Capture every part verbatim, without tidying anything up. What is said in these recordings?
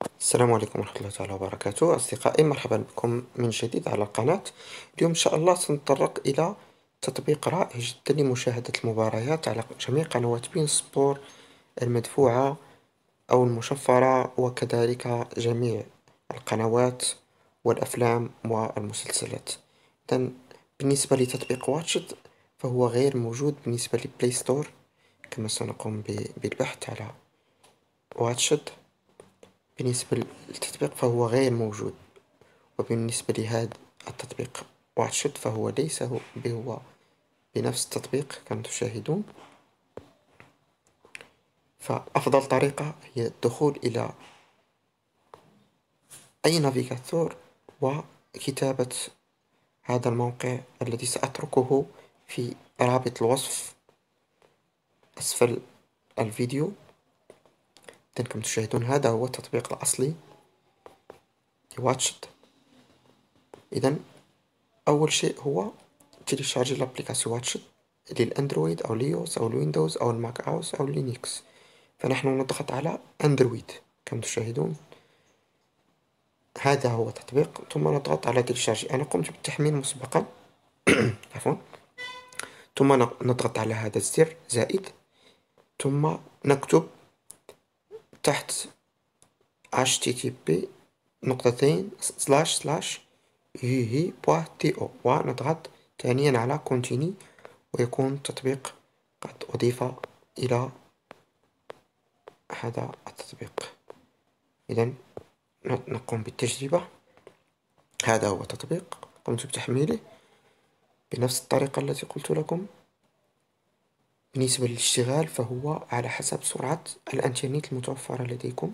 السلام عليكم ورحمة الله تعالى وبركاته أصدقائي، مرحبا بكم من جديد على القناة. اليوم إن شاء الله سنتطرق إلى تطبيق رائع جدا لمشاهدة المباريات على جميع قنوات بين سبور المدفوعة أو المشفرة، وكذلك جميع القنوات والأفلام والمسلسلات. إذن بالنسبة لتطبيق واتشت فهو غير موجود بالنسبة لبلاي ستور، كما سنقوم ب- بالبحث على واتشت. بالنسبة للتطبيق فهو غير موجود، وبالنسبة لهذا التطبيق واتشت فهو ليس هو هو بنفس التطبيق كما تشاهدون. فأفضل طريقة هي الدخول إلى أي نافيغاتور وكتابة هذا الموقع الذي سأتركه في رابط الوصف أسفل الفيديو. إذن كما تشاهدون هذا هو التطبيق الأصلي لواتشت. إذن أول شيء هو تيليشارجي لابليكاسيون واتشت للأندرويد أو اليوس أو الويندوز أو الماك أوس أو لينكس. فنحن نضغط على أندرويد كما تشاهدون، هذا هو التطبيق، ثم نضغط على تيليشارجي. أنا قمت بالتحميل مسبقا عفوا. ثم نضغط على هذا الزر زائد، ثم نكتب تحت http نقطتين سلاش سلاش يوهي بواه تي او، ونضغط ثانيا على كونتيني، ويكون التطبيق قد أضيف إلى هذا التطبيق. إذن نقوم بالتجربة. هذا هو التطبيق، قمت بتحميله بنفس الطريقة التي قلت لكم. بالنسبة للاشتغال فهو على حسب سرعة الانترنت المتوفرة لديكم.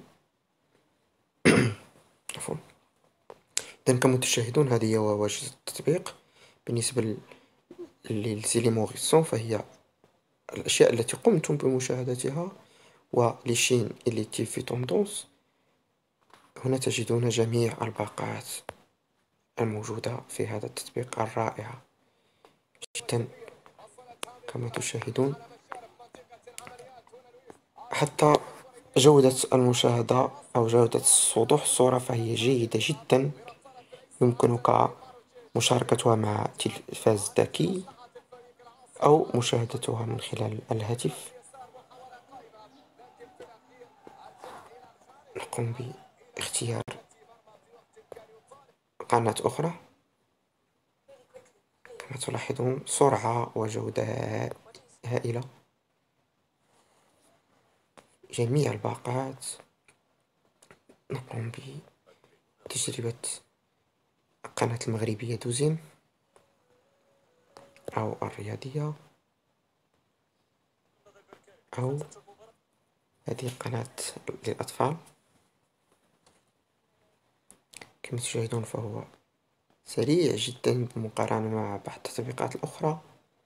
عفوا. إذن كما تشاهدون هذه هي واجهة التطبيق. بالنسبة للزيليمون غيسون فهي الأشياء التي قمتم بمشاهدتها، ولشين إليتي في توندونس هنا تجدون جميع الباقات الموجودة في هذا التطبيق الرائع جدا كما تشاهدون. حتى جودة المشاهدة أو جودة وضوح الصورة فهي جيدة جدا، يمكنك مشاركتها مع تلفاز ذكي أو مشاهدتها من خلال الهاتف. نقوم باختيار قناة أخرى. كما تلاحظون سرعة وجودة هائلة، جميع الباقات. نقوم بتجربة القناة المغربية دوزين أو الرياضية، أو هذه القناة للأطفال. كما تشاهدون فهو سريع جدا بالمقارنة مع بعض التطبيقات الأخرى.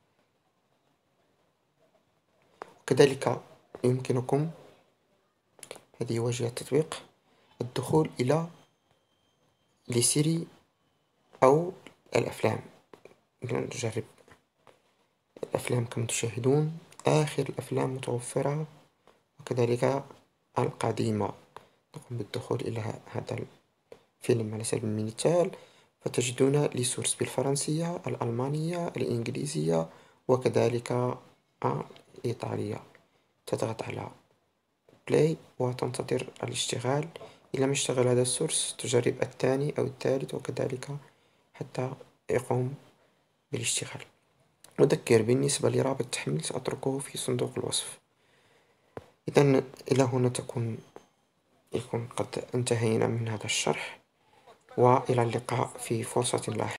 وكذلك يمكنكم، هذه واجهة التطبيق، الدخول إلى لسيري أو الأفلام. نجرب الأفلام. كما تشاهدون آخر الأفلام متوفرة، وكذلك القديمة. نقوم بالدخول إلى هذا الفيلم على سبيل المثال، فتجدون لي سورس بالفرنسية، الألمانية، الإنجليزية، وكذلك الإيطالية. تضغط على بلاي وتنتظر الاشتغال. إذا ما اشتغل هذا السورس تجرب الثاني أو الثالث، وكذلك حتى يقوم بالاشتغال. أذكر بالنسبة لرابط التحميل سأتركه في صندوق الوصف. إذن إلى هنا تكون يكون قد انتهينا من هذا الشرح، وإلى اللقاء في فرصة لاحقة.